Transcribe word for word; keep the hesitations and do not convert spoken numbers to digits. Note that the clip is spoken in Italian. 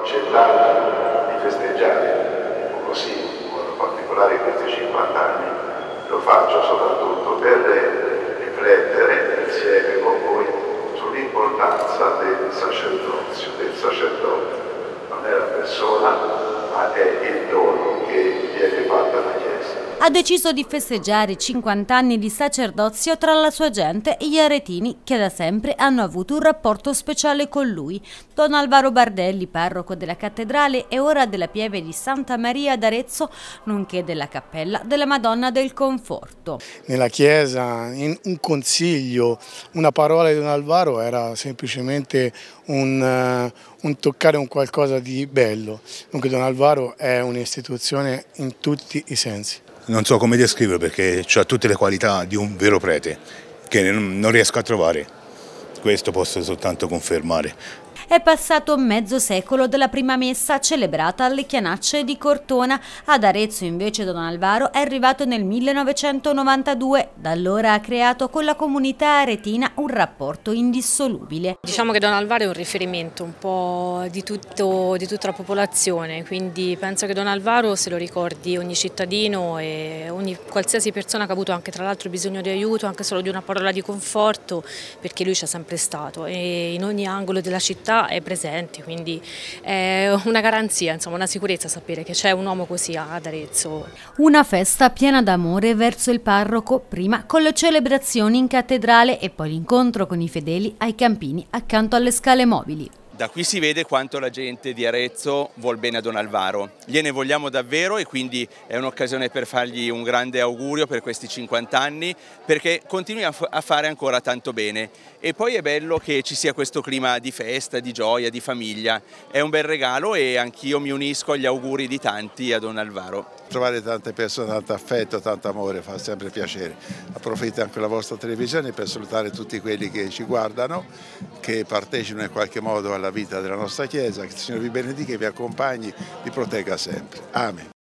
accettato di festeggiare così, in modo particolare questi cinquanta anni, lo faccio soprattutto per riflettere insieme con voi sull'importanza del sacerdozio, del sacerdote. Non è la persona, ma è il dono che viene fatto alla Chiesa. Ha deciso di festeggiare i cinquanta anni di sacerdozio tra la sua gente e gli aretini, che da sempre hanno avuto un rapporto speciale con lui. Don Alvaro Bardelli, parroco della cattedrale e ora della pieve di Santa Maria d'Arezzo, nonché della cappella della Madonna del Conforto. Nella chiesa, in un consiglio, una parola di Don Alvaro era semplicemente un, uh, un toccare un qualcosa di bello. Dunque Don Alvaro è un'istituzione in tutti i sensi. Non so come descriverlo perché ha tutte le qualità di un vero prete, che non riesco a trovare. Questo posso soltanto confermare. È passato mezzo secolo dalla prima messa celebrata alle Chianacce di Cortona. Ad Arezzo invece Don Alvaro è arrivato nel millenovecentonovantadue. Da allora ha creato con la comunità aretina un rapporto indissolubile. Diciamo che Don Alvaro è un riferimento un po' di, tutto, di tutta la popolazione, quindi penso che Don Alvaro se lo ricordi ogni cittadino e ogni, qualsiasi persona che ha avuto anche tra l'altro bisogno di aiuto, anche solo di una parola di conforto, perché lui c'è sempre stato e in ogni angolo della città è presente, quindi è una garanzia, insomma, una sicurezza sapere che c'è un uomo così ad Arezzo. Una festa piena d'amore verso il parroco, prima con le celebrazioni in cattedrale e poi l'incontro con i fedeli ai campini accanto alle scale mobili. Da qui si vede quanto la gente di Arezzo vuol bene a Don Alvaro. Gliene vogliamo davvero e quindi è un'occasione per fargli un grande augurio per questi cinquanta anni, perché continui a fare ancora tanto bene. E poi è bello che ci sia questo clima di festa, di gioia, di famiglia. È un bel regalo e anch'io mi unisco agli auguri di tanti a Don Alvaro. Trovare tante persone, tanto affetto, tanto amore fa sempre piacere. Approfitto anche della vostra televisione per salutare tutti quelli che ci guardano, che partecipano in qualche modo alla vita della nostra Chiesa. Che il Signore vi benedica e vi accompagni, vi protegga sempre. Amen.